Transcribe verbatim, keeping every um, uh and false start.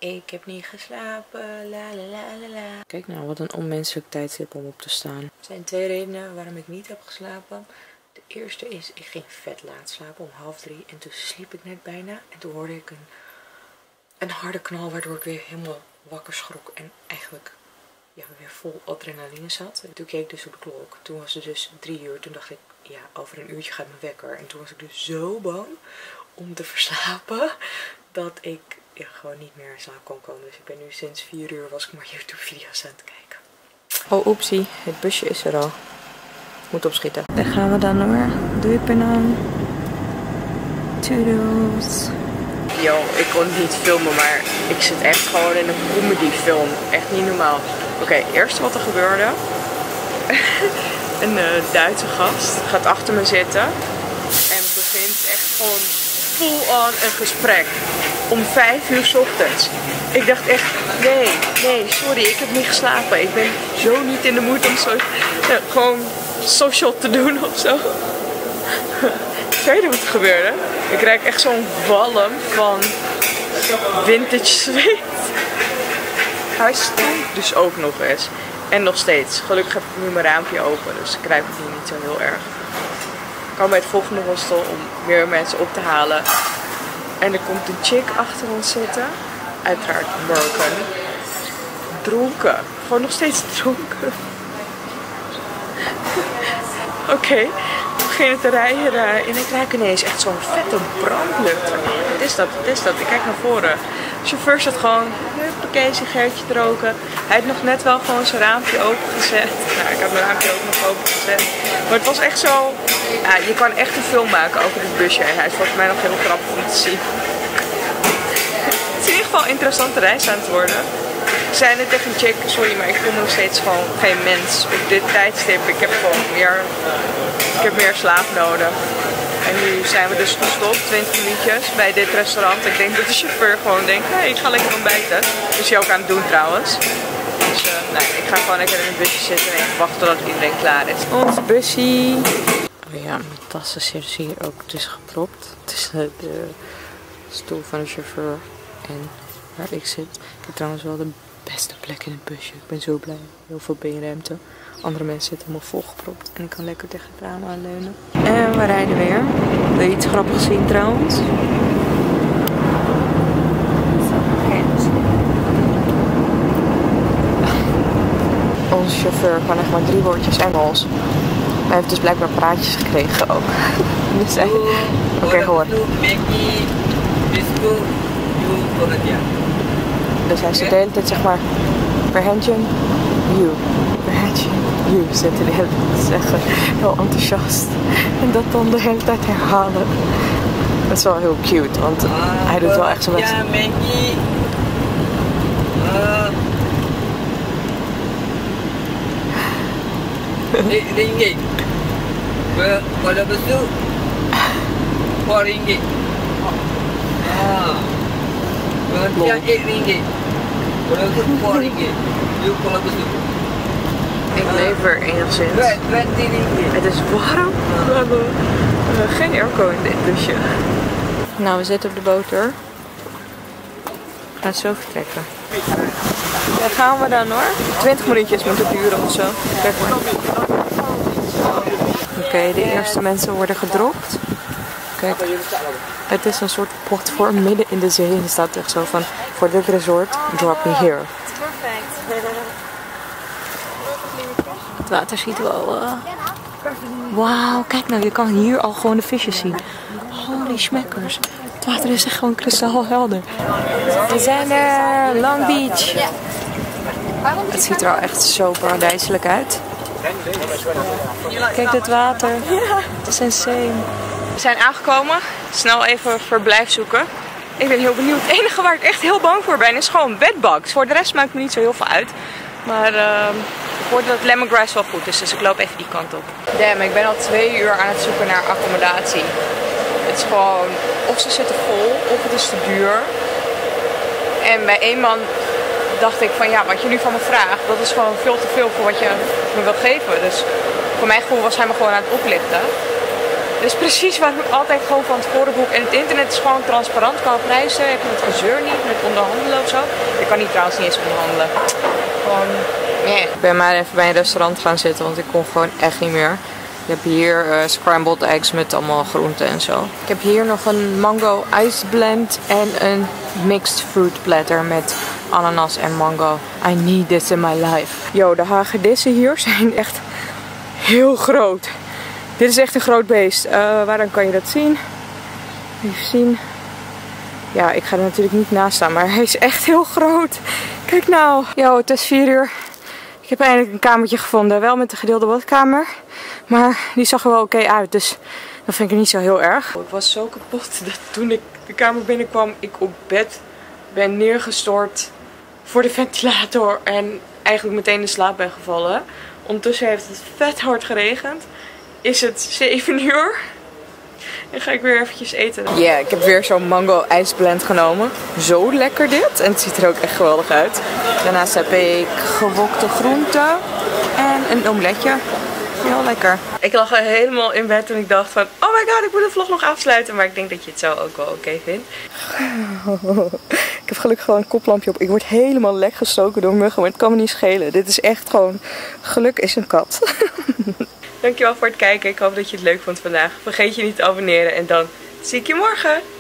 Ik heb niet geslapen, la la la la la. Kijk nou, wat een onmenselijk tijdstip om op te staan. Er zijn twee redenen waarom ik niet heb geslapen. De eerste is, ik ging vet laat slapen om half drie. En toen sliep ik net bijna. En toen hoorde ik een, een harde knal, waardoor ik weer helemaal wakker schrok. En eigenlijk ja, weer vol adrenaline zat. En toen keek ik dus op de klok. Toen was het dus drie uur. Toen dacht ik, ja, over een uurtje gaat mijn wekker. En toen was ik dus zo bang om te verslapen, dat ik ja, gewoon niet meer in slaap kon komen. Dus ik ben nu sinds vier uur was ik maar YouTube video's aan het kijken. Oh oepsie, het busje is er al. Moet opschieten. Daar gaan we dan hoor. Doei Penang. Toodles. Yo, ik kon het niet filmen, maar ik zit echt gewoon in een comedyfilm. Echt niet normaal. Oké, okay, eerst wat er gebeurde. Een uh, Duitse gast gaat achter me zitten en begint echt gewoon full on een gesprek. Om vijf uur 's ochtends. Ik dacht echt, nee, nee, sorry, ik heb niet geslapen. Ik ben zo niet in de moed om zo, uh, gewoon social te doen of zo. Weet je wat er gebeurde? Ik krijg echt zo'n walm van vintage zweet. Hij stonk dus ook nog eens. En nog steeds. Gelukkig heb ik nu mijn raampje open, dus ik krijg het hier niet zo heel erg. Ik kan bij het volgende hostel om meer mensen op te halen. En er komt een chick achter ons zitten. Uiteraard American. Dronken. Gewoon nog steeds dronken. Oké. Okay. We beginnen te rijden en ik ruik ineens echt zo'n vette brandlucht. Wat is dat? Wat is dat? Ik kijk naar voren. De chauffeur zat gewoon een sigaretje te roken. Hij had nog net wel gewoon zijn raampje opengezet. Nou, ik had mijn raampje ook nog opengezet. Maar het was echt zo... Ja, je kan echt een film maken over dit busje. En hij is volgens mij nog heel grappig om te zien. Het is in ieder geval een interessante reis aan het worden. Ik zei net tegen een chick, sorry, maar ik voel me nog steeds gewoon geen mens op dit tijdstip. Ik heb gewoon meer, ik heb meer slaap nodig. En nu zijn we dus gestopt, twintig minuutjes, bij dit restaurant. Ik denk dat de chauffeur gewoon denkt, hé, hey, ik ga lekker ontbijten. Dat is hij ook aan het doen trouwens. Dus uh, nee, ik ga gewoon lekker in het busje zitten en even wachten totdat iedereen klaar is. Ons busje. Oh ja, mijn tassen zitten hier ook tussen gepropt. Tussen de stoel van de chauffeur en waar ik zit. Ik heb trouwens wel de beste plek in het busje. Ik ben zo blij. Heel veel beenruimte. Andere mensen zitten helemaal volgepropt. En ik kan lekker tegen het raam aanleunen. En we rijden weer. Wil je iets grappigs zien trouwens? Onze chauffeur kan echt maar drie woordjes Engels. Hij heeft dus blijkbaar praatjes gekregen ook. Dus hij... Oké, okay, hoor. Dus hij zit de hele tijd zeg maar... Verhension, you. Verhension, you. Zit hij de hele tijd te zeggen. Heel enthousiast. En dat dan de hele tijd herhalen. Dat is wel heel cute, want uh, hij doet wel echt zijn best. Ja, Maggie. Ringgit. Kalau besok four ringgit. Ah. Kalau dia eight ringgit. Kalau besok four ringgit. You kalau besok. Ik leef er enigszins. twenty ringgit. Het is warm. We hebben uh, geen airco in dit busje. Nou, we zitten op de boter. We gaan zo vertrekken. Daar gaan we dan hoor. twintig minuutjes moet het duren of zo. Kijk maar. Oké, okay, de eerste mensen worden gedropt. Kijk, het is een soort platform midden in de zee. En er staat echt zo van, voor dit resort, drop me here. Perfect. Het water ziet wel... Uh... Wauw, kijk nou, je kan hier al gewoon de visjes zien. Holy schmeckers. Het water is echt gewoon kristalhelder. We zijn er, Long Beach. Het ziet er al echt zo paradijselijk uit. Kijk dit water. Het is insane. We zijn aangekomen. Snel even verblijf zoeken. Ik ben heel benieuwd. Het enige waar ik echt heel bang voor ben is gewoon bedbugs. Voor de rest maakt me niet zo heel veel uit. Maar uh, ik hoorde dat lemongrass wel goed is. Dus ik loop even die kant op. Damn, ik ben al twee uur aan het zoeken naar accommodatie. Het is gewoon, of ze zitten vol, of het is te duur. En bij één man dacht ik van ja, wat je nu van me vraagt, dat is gewoon veel te veel voor wat je me wil geven. Dus voor mijn gevoel was hij me gewoon aan het oplichten. is precies waarom ik altijd gewoon van tevoren boek. En het internet is gewoon transparant qua prijzen. Heb je het gezeur niet met onderhandelen of zo. Ik kan niet trouwens niet eens onderhandelen. Gewoon, nee. Ik ben maar even bij een restaurant gaan zitten, want ik kon gewoon echt niet meer. Je hebt hier uh, scrambled eggs met allemaal groenten en zo. Ik heb hier nog een mango ice blend en een mixed fruit platter met ananas en mango. I need this in my life. Yo, de hagedissen hier zijn echt heel groot. Dit is echt een groot beest. Uh, waar dan kan je dat zien? Even zien. Ja, ik ga er natuurlijk niet naast staan, maar hij is echt heel groot. Kijk nou. Yo, het is vier uur. Ik heb eindelijk een kamertje gevonden. Wel met de gedeelde badkamer. Maar die zag er wel oké okay uit. Dus dat vind ik niet zo heel erg. Ik was zo kapot dat toen ik de kamer binnenkwam, ik op bed ben neergestort voor de ventilator. En eigenlijk meteen in slaap ben gevallen. Ondertussen heeft het vet hard geregend. Is het zeven uur. En ga ik weer eventjes eten. Ja, yeah, ik heb weer zo'n mango ijsblend genomen. Zo lekker dit. En het ziet er ook echt geweldig uit. Daarnaast heb ik gewokte groenten. En een omeletje. Heel lekker. Ik lag er helemaal in bed en ik dacht van, oh my god, ik moet de vlog nog afsluiten. Maar ik denk dat je het zo ook wel oké okay vindt. Ik heb gelukkig gewoon een koplampje op. Ik word helemaal lek gestoken door muggen, maar het kan me niet schelen. Dit is echt gewoon, geluk is een kat. Dankjewel voor het kijken. Ik hoop dat je het leuk vond vandaag. Vergeet je niet te abonneren en dan zie ik je morgen.